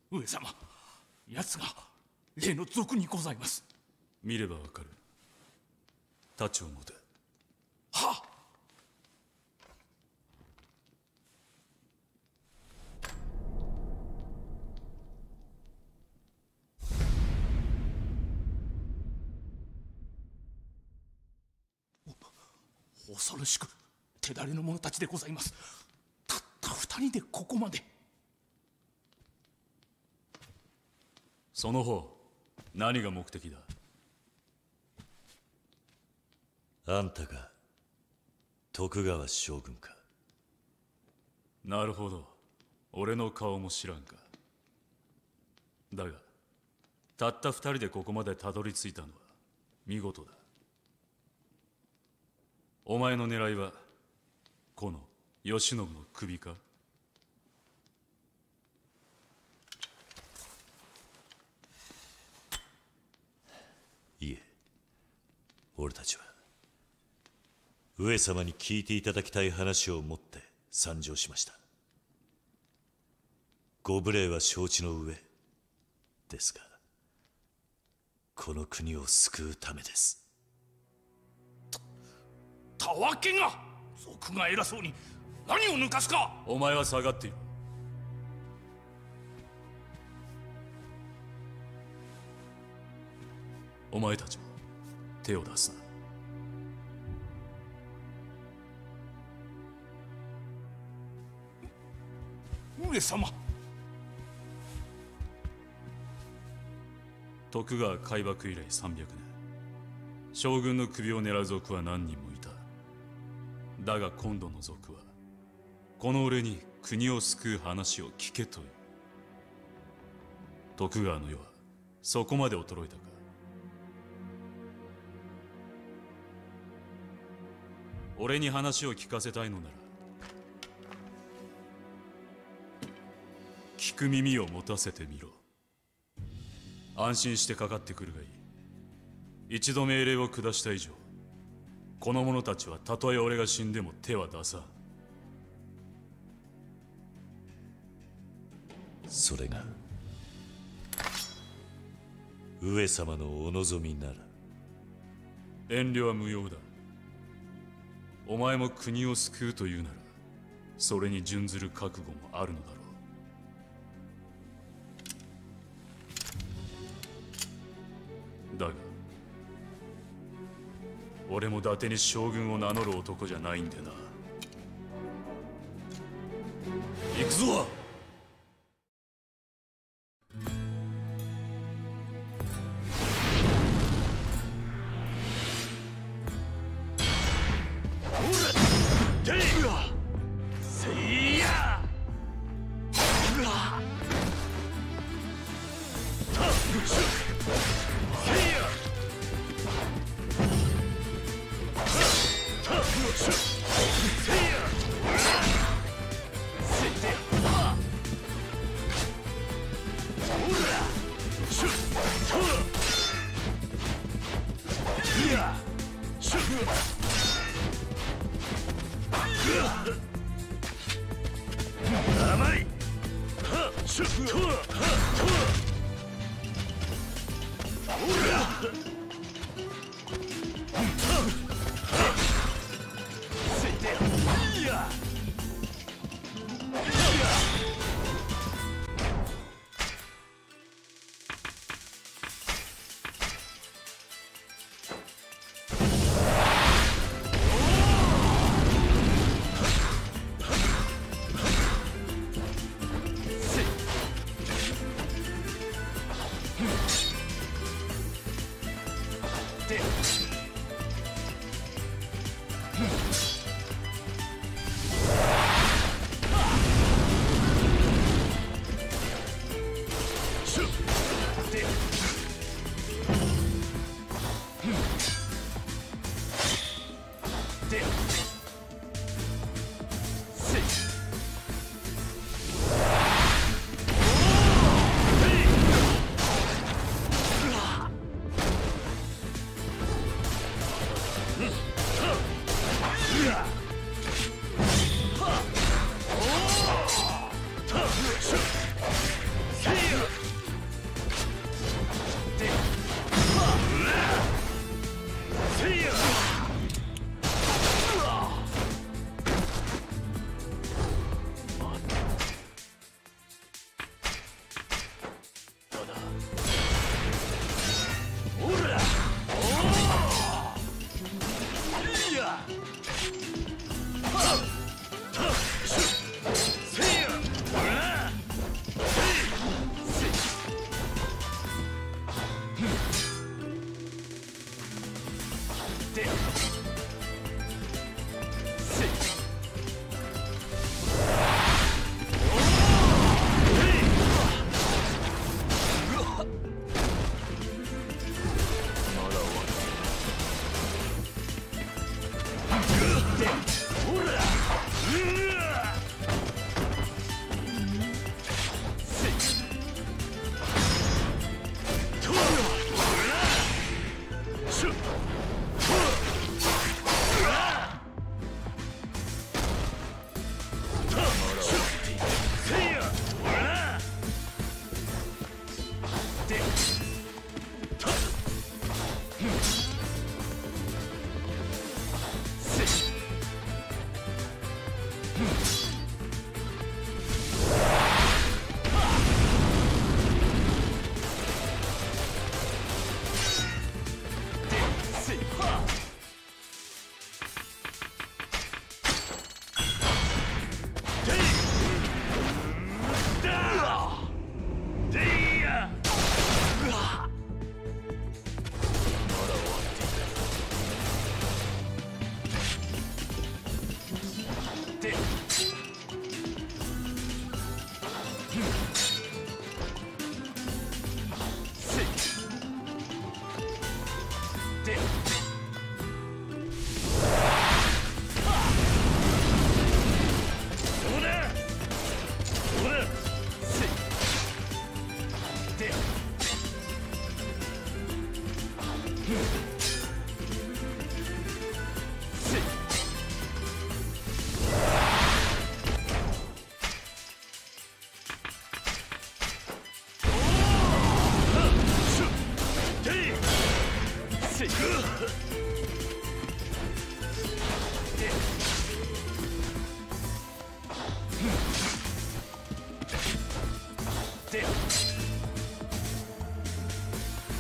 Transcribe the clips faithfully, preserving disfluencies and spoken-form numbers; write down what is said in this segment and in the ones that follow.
上様、奴が例の賊にございます。 見ればわかる。太刀を持て。 はっ。恐ろしく手だれの者たちでございます。たった二人でここまで。 その方、何が目的だ？ あんたが徳川将軍か。 なるほど、俺の顔も知らんか。だがたった二人でここまでたどり着いたのは見事だ。お前の狙いはこの慶喜の首か？ いえ、俺たちは上様に聞いていただきたい話を持って参上しました。ご無礼は承知の上ですが、この国を救うためです。 たわけが、賊が偉そうに何を抜かすか。 お前は下がっている。お前たちも手を出すな。上様。 徳川開幕以来さんびゃくねん、将軍の首を狙う賊は何人もいた。だが今度の賊はこの俺に国を救う話を聞けという。徳川の世はそこまで衰えたか。俺に話を聞かせたいのなら聞く耳を持たせてみろ。安心してかかってくるがいい。一度命令を下した以上、この者たちはたとえ俺が死んでも手は出さん。 それが上様のお望みなら。 遠慮は無用だ。お前も国を救うというなら、それに準ずる覚悟もあるのだろう。だが俺も伊達に将軍を名乗る男じゃないんでな。行くぞ。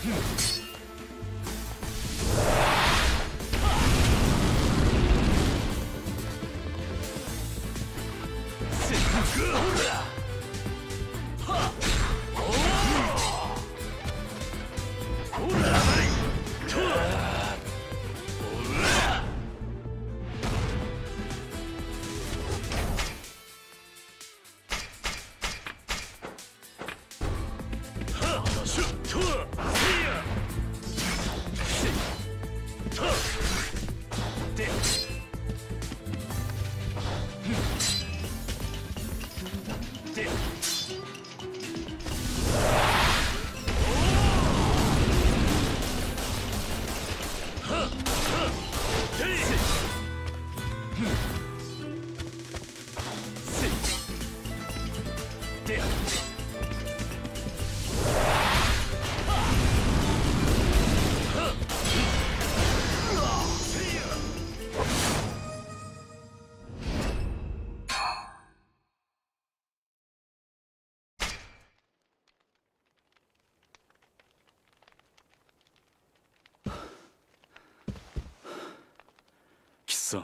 貴様、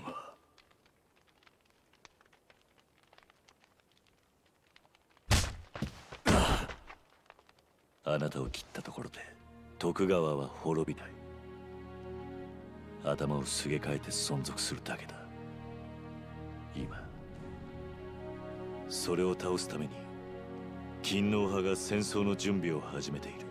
あなたを切ったところで徳川は滅びない。頭をすげ替えて存続するだけだ。今それを倒すために勤王派が戦争の準備を始めている。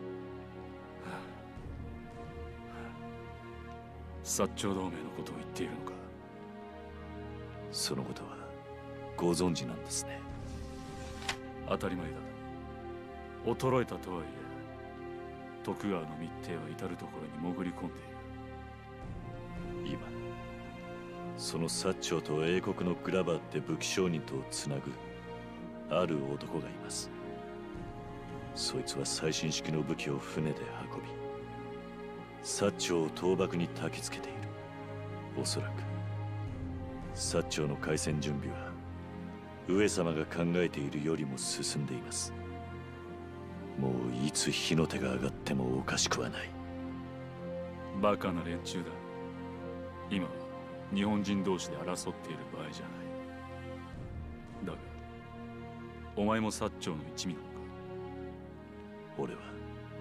薩長同盟のことを言っているのか。 そのことはご存知なんですね。 当たり前だ。衰えたとはいえ徳川の密偵は至る所に潜り込んでいる。 今その薩長と英国のグラバーって武器商人とをつなぐある男がいます。そいつは最新式の武器を船で運び薩長を倒幕に焚きつけている。おそらく薩長の開戦準備は上様が考えているよりも進んでいます。もういつ火の手が上がってもおかしくはない。 バカな連中だ。今は日本人同士で争っている場合じゃない。だがお前も薩長の一味なのか。 俺は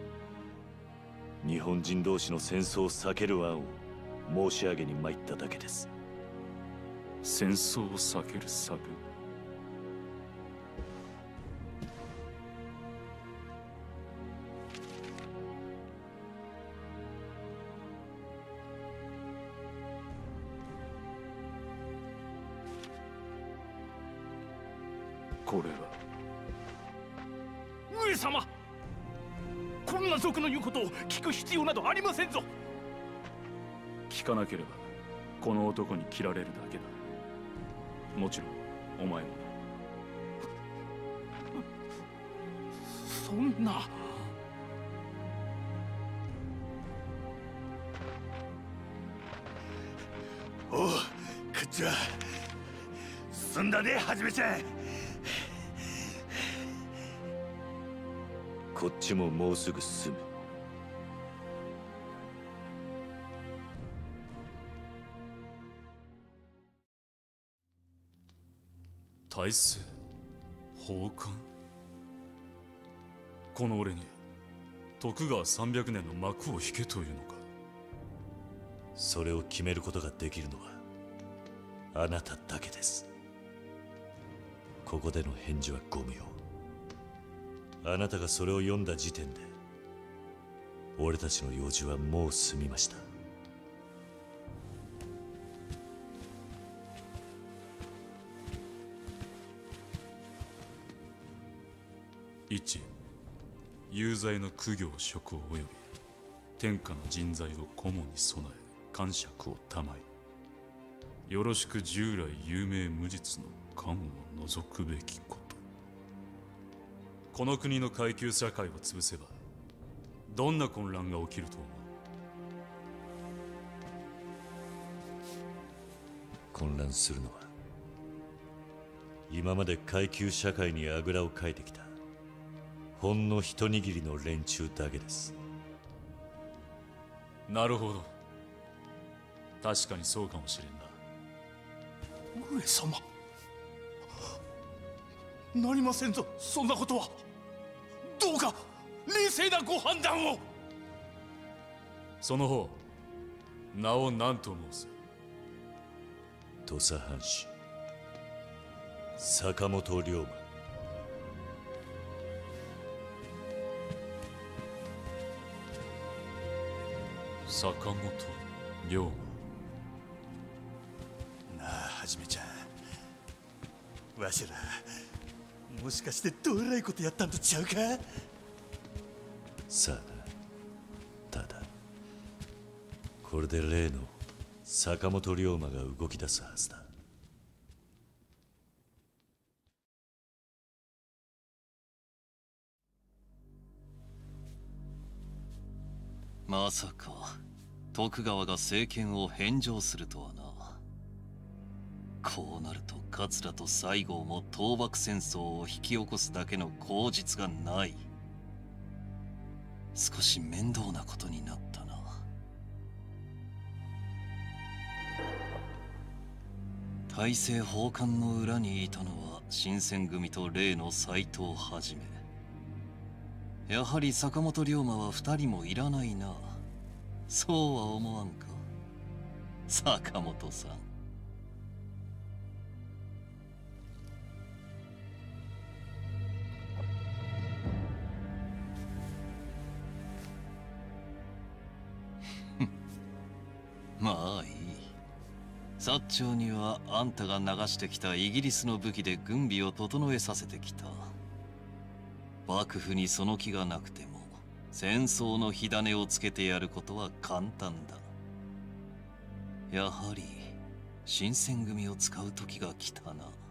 日本人同士の戦争を避ける案を申し上げに参っただけです。 戦争を避ける策。これは上様、こんな族の言うことを聞く必要などありませんぞ。 聞かなければこの男に切られるだけだ。もちろんお前も。 そんな。 おう、こっちは済んだで、はじめちゃん。 こっちももうすぐ済む。 大政奉還。この俺に徳川さんびゃくねんの幕を引けというのか。 それを決めることができるのはあなただけです。ここでの返事はご無用。あなたがそれを読んだ時点で俺たちの用事はもう済みました。 一、有罪の公行職を及び天下の人材を顧問に備え感触をたまい、よろしく従来有名無実の官を除くべきこと。この国の階級社会を潰せばどんな混乱が起きると思う？ 混乱するのは今まで階級社会にあぐらをかいてきたほんの一握りの連中だけです。 なるほど。確かにそうかもしれんな。 上様、なりませんぞ、そんなことは。どうか冷静なご判断を。 その方、名を何と申す？ 土佐藩士坂本龍馬。 坂本龍馬。 なあ、はじめちゃん、わしらもしかしてどえらいことやったんとちゃうか？ さあな。ただこれで例の坂本龍馬が動き出すはずだ。 まさか徳川が政権を返上するとはな。こうなると桂と西郷も倒幕戦争を引き起こすだけの口実がない。少し面倒なことになったな。大政奉還の裏にいたのは新選組と例の斎藤はじめ。やはり坂本龍馬は二人もいらないな。そうは思わんか、坂本さん。まあいい。薩長にはあんたが流してきたイギリスの武器で軍備を整えさせてきた。幕府にその気がなくても戦争の火種をつけてやることは簡単だ。やはり新選組を使う時が来たな。